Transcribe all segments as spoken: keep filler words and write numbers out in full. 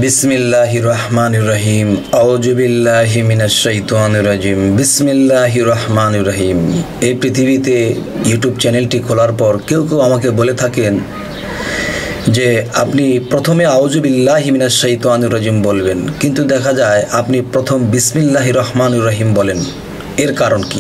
बिस्मिल्लाहिर रहमानिर रहीम आऊज़ु बिल्लाहि मिनाश शाइतानिर रजीम बिस्मिल्लाहिर रहमानिर रहीम। এই পৃথিবীতে ইউটিউব চ্যানেলটি খোলার পর কেউ কেউ আমাকে বলে থাকেন যে আপনি প্রথমে আউযু বিল্লাহি মিনাশ শাইতানির রজিম বলবেন, কিন্তু দেখা যায় আপনি প্রথম বিসমিল্লাহির রহমানির রহিম বলেন। এর কারণ কি?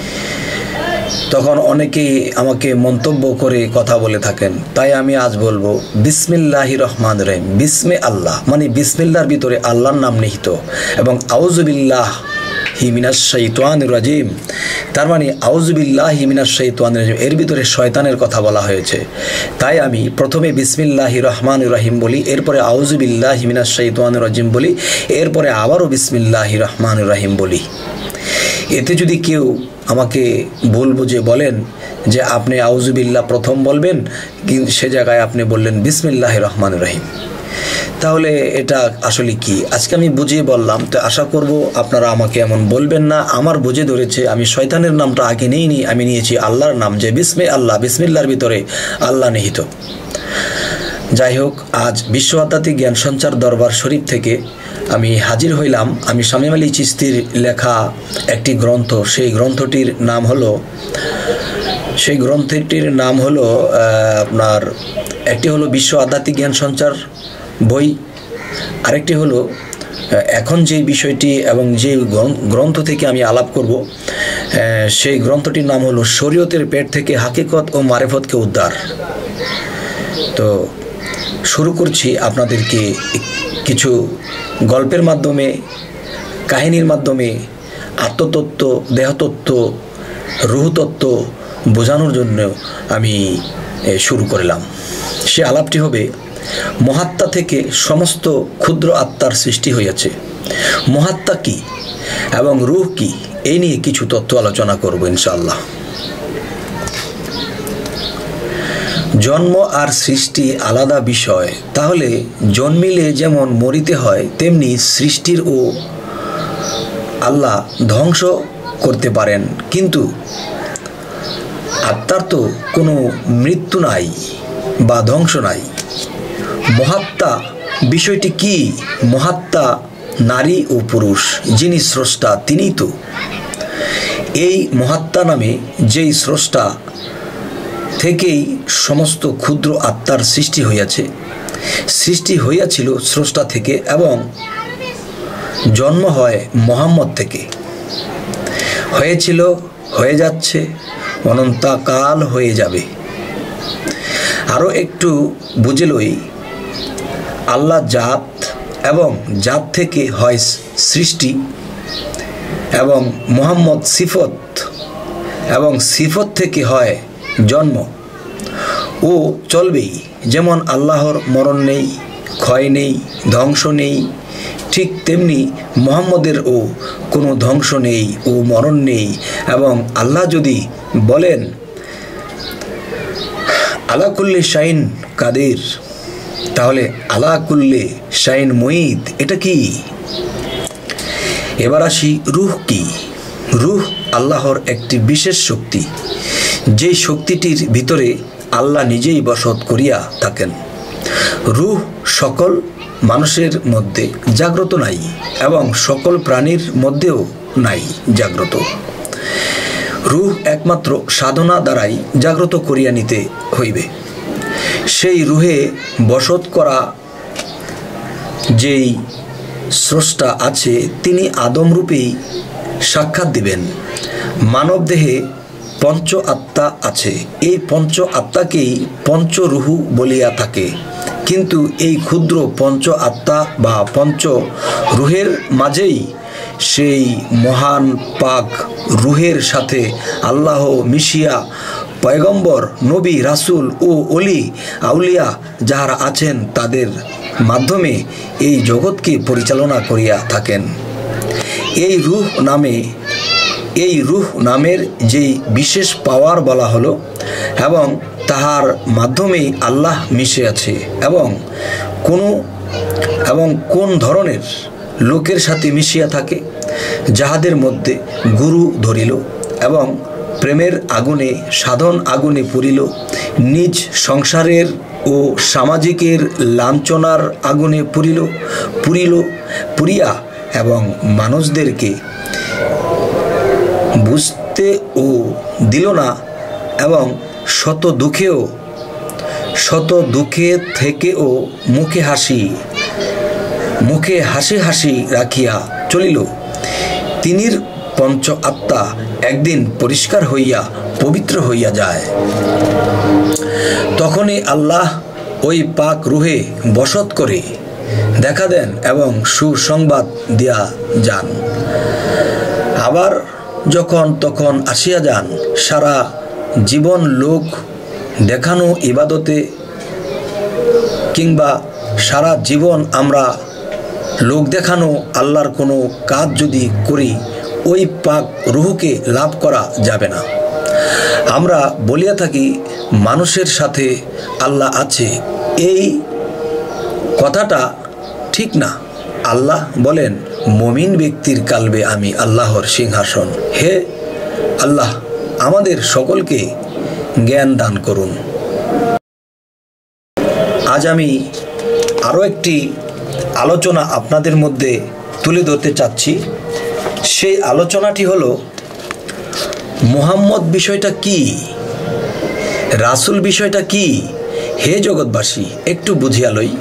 তখন অনেকেই আমাকে মন্তব্য করে কথা বলে থাকেন, তাই আমি আজ বলবো বিসমিল্লাহির রহমানির রহিম। বিসমে আল্লাহ মানে বিসমিল্লাহর ভিতরে আল্লাহর নাম নিহিত, এবং আউযু বিল্লাহি মিনাশ শাইতানির রাজিম তার মানে আউযু বিল্লাহি মিনাশ শাইতানির রাজিম এর ভিতরে শয়তানের কথা বলা হয়েছে। তাই আমি প্রথমে বিসমিল্লাহির রহমানির রহিম বলি, এরপরে আউযু বিল্লাহি মিনাশ শাইতানির রাজিম বলি, এরপরে আবারও বিসমিল্লাহির রহমানির রহিম বলি। এতে যদি কেউ আমাকে ভুল বুঝে বলেন যে আপনি আউযু বিল্লাহ প্রথম বলবেন, কিন্তু সে জায়গায় আপনি বললেন বিসমিল্লাহির রহমানির রহিম, তাহলে এটা আসলে কি? আজকে আমি বুঝিয়ে বললাম, তো আশা করব আপনারা আমাকে এমন বলবেন না। আমার বুঝে ধরেছে, আমি শয়তানের নামটা আগে নিইনি, আমি নিয়েছি আল্লাহর নাম, যে বিসমে আল্লাহ, বিসমিল্লাহর ভিতরে আল্লাহ নিহিত। যাই হোক, আজ বিশ্ব আধ্যাত্মিক জ্ঞান সঞ্চার দরবার শরীফ থেকে আমি হাজির হইলাম। আমি শামীম আলী চিশতির লেখা একটি গ্রন্থ, সেই গ্রন্থটির নাম হলো সেই গ্রন্থটির নাম হলো আপনার একটি হলো বিশ্ব আধ্যাত্মিক জ্ঞান সঞ্চার বই, আরেকটি হলো এখন যে বিষয়টি এবং যে গ্রন্থ থেকে আমি আলাপ করব সেই গ্রন্থটির নাম হলো শরীয়তের পেট থেকে হাকিকত ও মারেফতকে উদ্ধার। তো শুরু করছি আপনাদেরকে কিছু গল্পের মাধ্যমে, কাহিনীর মাধ্যমে আত্মতত্ত্ব, দেহতত্ত্ব, রুহতত্ত্ব বোঝানোর জন্য আমি শুরু করলাম। সে আলাপটি হবে মহাত্মা থেকে সমস্ত ক্ষুদ্র আত্মার সৃষ্টি হয়েছে। মহাত্মা কি এবং রূহ কি, এই নিয়ে কিছু তথ্য আলোচনা করব ইনশাআল্লাহ। জন্ম আর সৃষ্টি আলাদা বিষয়, তাহলে জন্মিলে যেমন মরিতে হয়, তেমনি সৃষ্টির ও আল্লাহ ধ্বংস করতে পারেন, কিন্তু আত্মার তো কোনো মৃত্যু নাই বা ধ্বংস নাই। মহাত্মা বিষয়টি কি? মহাত্মা নারী ও পুরুষ, যিনি স্রষ্টা তিনিই তো। এই মহাত্মা নামে যেই স্রষ্টা থেকেই সমস্ত ক্ষুদ্র আত্মার সৃষ্টি হইয়াছে, সৃষ্টি হইয়াছিল স্রষ্টা থেকে, এবং জন্ম হয় মুহাম্মদ থেকে, হয়েছিল, হয়ে যাচ্ছে, অনন্তকাল হয়ে যাবে। আরও একটু বুঝে লই, আল্লাহ জাত, এবং জাত থেকে হয় সৃষ্টি, এবং মুহাম্মদ সিফত, এবং সিফত থেকে হয় জন্ম। ও চলবেই, যেমন আল্লাহর মরণ নেই, ক্ষয় নেই, ধ্বংস নেই, ঠিক তেমনি মুহাম্মদেরও কোনো ধ্বংস নেই ও মরণ নেই। এবং আল্লাহ যদি বলেন আলা কুল্লি শাইন কাদির, তাহলে আলা কুল্লি শাইন মুঈদ, এটা কি? এবার আসি, রূহ কি? রূহ আল্লাহর একটি বিশেষ শক্তি, যেই শক্তিটির ভিতরে আল্লাহ নিজেই বসত করিয়া থাকেন। রূহ সকল মানুষের মধ্যে জাগ্রত নাই, এবং সকল প্রাণীর মধ্যেও নাই জাগ্রত। রূহ একমাত্র সাধনা দ্বারাই জাগ্রত করিয়া নিতে হইবে। সেই রূহে বসত করা যেই স্রষ্টা আছে, তিনি আদমরূপেই সাক্ষাৎ দিবেন। মানব দেহে পঞ্চ আত্মা আছে, এই পঞ্চ আত্মাকেই পঞ্চরূহু বলিয়া থাকে, কিন্তু এই ক্ষুদ্র পঞ্চ আত্মা বা পঞ্চ রূহের মাঝেই সেই মহান পাক রূহের সাথে আল্লাহ মিশিয়া পয়গম্বর, নবী, রাসূল ও অলি আউলিয়া যাহারা আছেন, তাদের মাধ্যমে এই জগৎকে পরিচালনা করিয়া থাকেন। এই রূহ নামে এই রূহ নামের যেই বিশেষ পাওয়ার বলা হলো, এবং তাহার মাধ্যমেই আল্লাহ মিশে আছে, এবং কোনো এবং কোন ধরনের লোকের সাথে মিশিয়া থাকে, যাহাদের মধ্যে গুরু ধরিল এবং প্রেমের আগুনে, সাধন আগুনে পুরিল, নিজ সংসারের ও সামাজিকের লাঞ্ছনার আগুনে পুরিল পুরিল পুরিয়া এবং মানুষদেরকে বুঝতে ও দিল না এবং শত দুঃখেও শত দুঃখে থেকেও মুখে হাসি মুখে হাসি হাসি রাখিয়া চলিল। তিনির পঞ্চ আত্মা একদিন পরিষ্কার হইয়া পবিত্র হইয়া যায়। তখনই আল্লাহ ওই পাক রুহে বসত করে দেখা দেন এবং সুসংবাদ দিয়া যান। আবার যখন তখন আসিয়া যান। সারা জীবন লোক দেখানো ইবাদতে কিংবা সারা জীবন আমরা লোক দেখানো আল্লাহর কোনো কাজ যদি করি, ওই পাক রুহকে লাভ করা যাবে না। আমরা বলিয়া থাকি মানুষের সাথে আল্লাহ আছে, এই কথাটা ঠিক না। আল্লাহ বলেন, মুমিন ব্যক্তির কালবে আমি আল্লাহর সিংহাসন। হে আল্লাহ, আমাদের সকলকে জ্ঞান দান করুন। আজ আমি আরও একটি আলোচনা আপনাদের মধ্যে তুলে ধরতে চাচ্ছি। সেই আলোচনাটি হলো মুহাম্মদ বিষয়টা কি, রাসূল বিষয়টা কি। হে জগৎবাসী, একটু বুঝিয়া লই।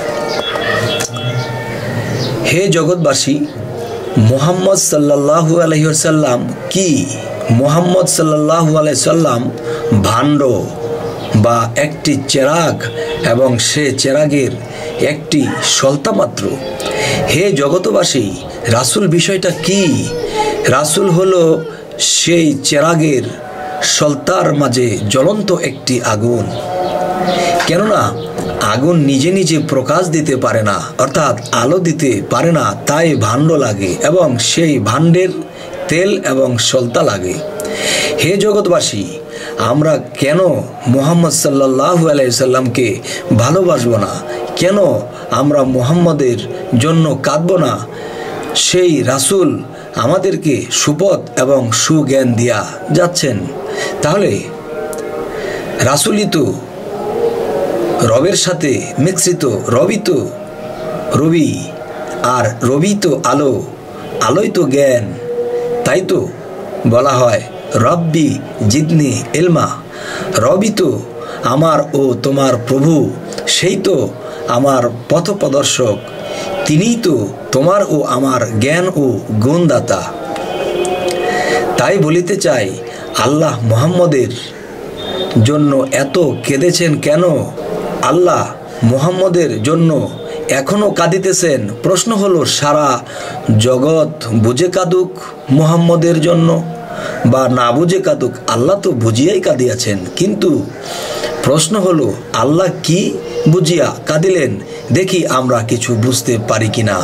হে জগৎবাসী, মুহাম্মদ সাল্লাল্লাহু আলাইহি ওয়াসাল্লাম কি? মুহাম্মদ সাল্লাল্লাহু আলাইহি সাল্লাম ভাণ্ড বা একটি চেরাগ এবং সে চেরাগের একটি সলতা মাত্র। হে জগতবাসী, রাসূল বিষয়টা কি? রাসূল হলো সেই চেরাগের সলতার মাঝে জ্বলন্ত একটি আগুন। কেননা আগুন নিজে নিজে প্রকাশ দিতে পারে না, অর্থাৎ আলো দিতে পারে না, তাই ভাণ্ড লাগে এবং সেই ভাণ্ডের তেল এবং সলতা লাগে। হে জগৎবাসী, আমরা কেন মুহাম্মদ সাল্লাল্লাহু আলাইহি সাল্লামকে ভালোবাসবো না? কেন আমরা মুহাম্মদের জন্য কাঁদব না? সেই রাসূল আমাদেরকে সুপথ এবং সুজ্ঞান দিয়া যাচ্ছেন। তাহলে রাসূলই তো রবের সাথে মিশ্রিত, রবি তো রবি, আর রবি তো আলো, আলোই তো জ্ঞান। তাই তো বলা হয় রব্বি জিদনি ইলমা। রবি তো আমার ও তোমার প্রভু, সেই তো আমার পথপ্রদর্শক, তিনিই তো তোমার ও আমার জ্ঞান ও গুণদাতা। তাই বলিতে চাই, আল্লাহ মুহাম্মদের জন্য এত কেঁদেছেন কেন? আল্লাহ মুহাম্মদের জন্য এখনো কাঁদিতেছেন। প্রশ্ন হলো, সারা জগৎ বুঝে কাঁদুক মুহাম্মদের জন্য বা না বুঝে কাঁদুক, আল্লাহ তো বুঝিয়াই কাঁদিয়াছেন। কিন্তু প্রশ্ন হলো, আল্লাহ কি বুঝিয়া কাঁদিলেন? দেখি আমরা কিছু বুঝতে পারি কিনা।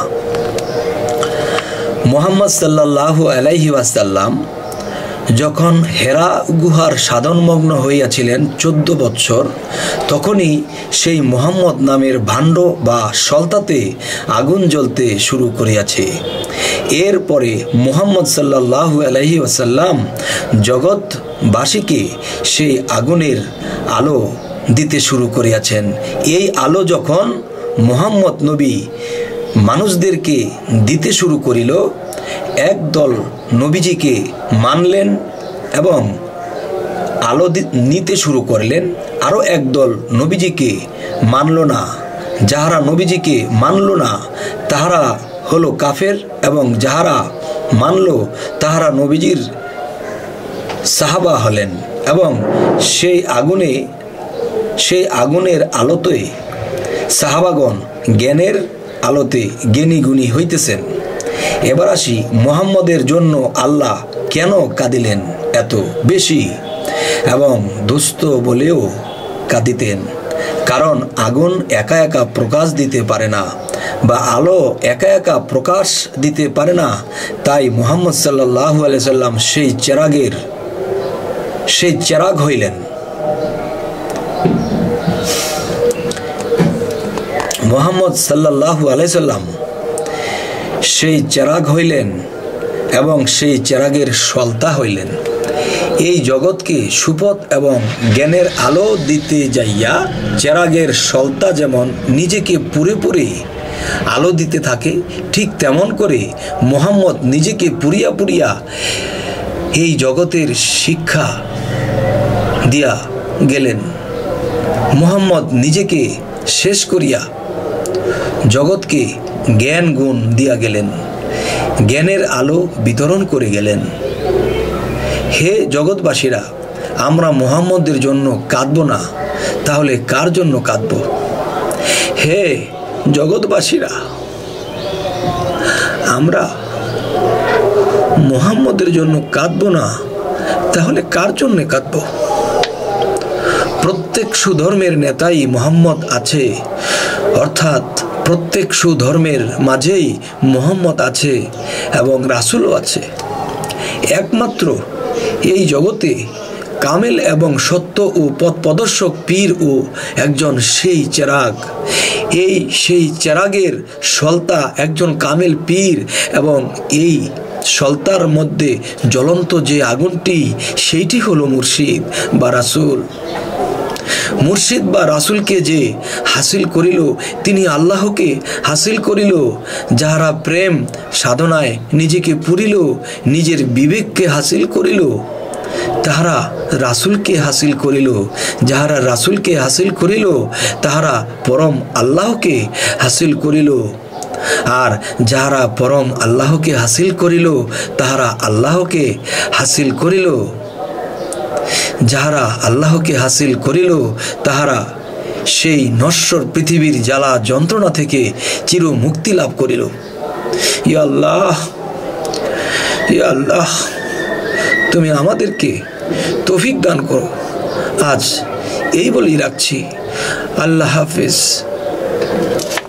মুহাম্মদ সাল্লাল্লাহু আলাইহি ওয়াসাল্লাম যখন হেরা গুহার সাধনমগ্ন হইয়াছিলেন চোদ্দ বৎসর, তখনই সেই মুহাম্মদ নামের ভাণ্ড বা সলতাতে আগুন জ্বলতে শুরু করিয়াছে। এরপরে মুহাম্মদ সাল্লাল্লাহু আলাইহি ওয়াসাল্লাম জগৎবাসীকে সেই আগুনের আলো দিতে শুরু করিয়াছেন। এই আলো যখন মুহাম্মদ নবী মানুষদেরকে দিতে শুরু করিল, একদল নবীজিকে মানলেন এবং আলো নিতে শুরু করলেন। আরও একদল নবীজিকে মানল না। যাহারা নবীজিকে মানল না তাহারা হলো কাফের, এবং যাহারা মানল তাহারা নবীজির সাহাবা হলেন। এবং সেই আগুনে সেই আগুনের আলোতে সাহাবাগণ জ্ঞানের আলোতে জ্ঞানী গুণী হইতেছেন। এবার আসি, মুহাম্মদের জন্য আল্লাহ কেন কাঁদিলেন এত বেশি এবং দুস্থ বলেও কাঁদিতেন? কারণ আগুন একা একা প্রকাশ দিতে পারে না বা আলো একা একা প্রকাশ দিতে পারে না। তাই মুহাম্মদ সাল্লাল্লাহু আলাইহি সাল্লাম সেই চেরাগের সেই চেরাগ হইলেন। মুহাম্মদ সাল্লাল্লাহু আলাইহি সাল্লাম সেই চেরাগ হইলেন এবং সেই চেরাগের সলতা হইলেন। এই জগৎকে সুপথ এবং জ্ঞানের আলো দিতে যাইয়া চেরাগের সলতা যেমন নিজেকে পুরে পুরে আলো দিতে থাকে, ঠিক তেমন করে মুহাম্মদ নিজেকে পুরিয়া পুরিয়া এই জগতের শিক্ষা দিয়া গেলেন। মুহাম্মদ নিজেকে শেষ করিয়া জগৎকে জ্ঞান গুণ দিয়া গেলেন, জ্ঞানের আলো বিতরণ করে গেলেন। হে জগৎবাসীরা, আমরা মুহাম্মদের জন্য কাঁদব না, তাহলে কার জন্য কাঁদব? হে জগৎবাসীরা, আমরা মুহাম্মদের জন্য কাঁদব না, তাহলে কার জন্য কাঁদব? প্রত্যেক সুধর্মের নেতাই মুহাম্মদ আছে, অর্থাৎ প্রত্যেক সুধর্মের মাঝেই মুহাম্মদ আছে এবং রাসূলও আছে। একমাত্র এই জগতে কামেল এবং সত্য ও পথ প্রদর্শক পীর ও একজন সেই চেরাগ। এই সেই চেরাগের সলতা একজন কামেল পীর, এবং এই সলতার মধ্যে জ্বলন্ত যে আগুনটি, সেইটি হলো মুর্শিদ বা রাসূল। মুর্শিদ বা রাসূলকে যে হাসিল করিল, তিনি আল্লাহকে হাসিল করিল। যাহারা প্রেম সাধনায় নিজেকে পুরিল, নিজের বিবেককে হাসিল করিল, তাহারা রাসূলকে হাসিল করিল। যাহারা রাসূলকে হাসিল করিল, তাহারা পরম আল্লাহকে হাসিল করিল। আর যাহারা পরম আল্লাহকে হাসিল করিল, তাহারা আল্লাহকে হাসিল করিল। যাহারা আল্লাহকে হাসিল করিল, তাহারা সেই নশ্বর পৃথিবীর জ্বালা যন্ত্রণা থেকে চির মুক্তি লাভ করিল। ইয়া আল্লাহ, ইয়া আল্লাহ, তুমি আমাদেরকে তৌফিক দান করো। আজ এই বলেই রাখছি। আল্লাহ হাফেজ।